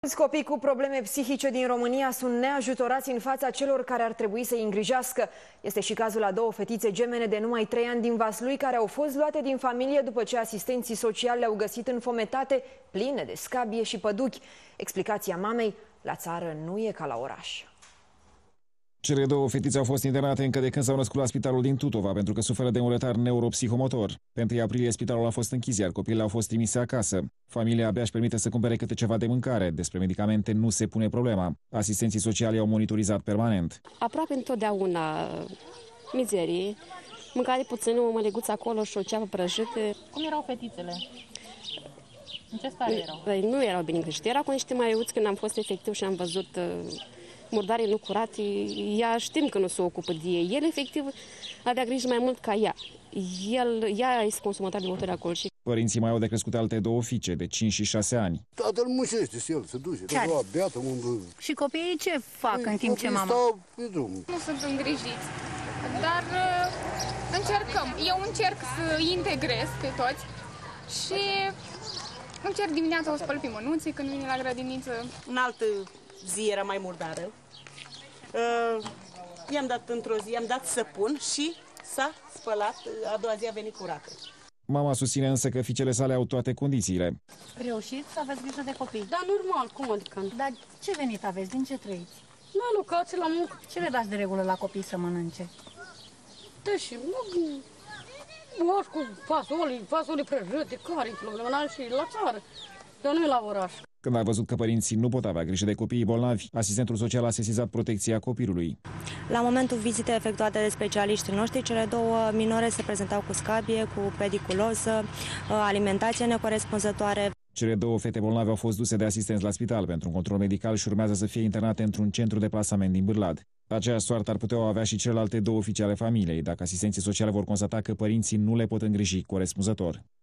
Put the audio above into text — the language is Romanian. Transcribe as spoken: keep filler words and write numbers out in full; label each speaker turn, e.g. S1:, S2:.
S1: Copii cu probleme psihice din România sunt neajutorați în fața celor care ar trebui să îi îngrijească. Este și cazul a două fetițe gemene de numai trei ani din Vaslui care au fost luate din familie după ce asistenții sociali le-au găsit înfometate, pline de scabie și păduchi. Explicația mamei: la țară nu e ca la oraș.
S2: Cele două fetițe au fost internate încă de când s-au născut la spitalul din Tutova pentru că suferă de un retard neuropsihomotor. Pe întâi aprilie spitalul a fost închis, iar copiii au fost trimise acasă. Familia abia își permite să cumpere câte ceva de mâncare. Despre medicamente nu se pune problema. Asistenții sociali au monitorizat permanent.
S3: Aproape întotdeauna mizerii, mâncare puțină, o măleguță acolo și o ceapă prăjită.
S4: Cum erau fetițele? În ce stare erau?
S3: Nu erau bine grijite. Erau cu niște maiuți când am fost efectiv și am văzut murdare nu curate. Ea știm că nu se ocupă de ei. El efectiv avea grijă mai mult ca ea. El, ea este consumator de băuturi alcool. Și...
S2: Părinții mai au de crescut alte două fiice, de cinci și șase ani.
S5: Tatăl mușește și el se duce. Beată, unde...
S6: Și copiii ce fac în timp ce mama?
S5: Stau pe drum.
S7: Nu sunt îngrijiți, dar uh, încercăm. Eu încerc să îi integrez pe toți și încerc dimineața o spăl pe mânuțe când vine la grădiniță.
S8: În altă zi era mai murdară. Uh, i-am dat într-o zi, i-am dat săpun și s-a spălat, a doua zi a venit curată.
S2: Mama susține însă că fiicele sale au toate condițiile.
S6: Reușiți să aveți grijă de copii?
S3: Da, normal, cum adică?
S6: Dar ce venit aveți? Din ce trăiți?
S3: La locație, la muncă.
S6: Ce le dați de regulă la copii să mănânce?
S3: Deci, moș cu fasoli, fasoli prăjite, care-i problema? N-am și la țară, dar nu la oraș.
S2: Când a văzut că părinții nu pot avea grijă de copiii bolnavi, asistentul social a sesizat protecția copilului.
S9: La momentul vizitei efectuate de specialiștii noștri, cele două minore se prezentau cu scabie, cu pediculoză, alimentație necorespunzătoare.
S2: Cele două fete bolnave au fost duse de asistenți la spital pentru un control medical și urmează să fie internate într-un centru de plasament din Bârlad. Aceeași soartă ar putea avea și celelalte două fiice ale familiei, dacă asistenții sociale vor constata că părinții nu le pot îngriji corespunzător.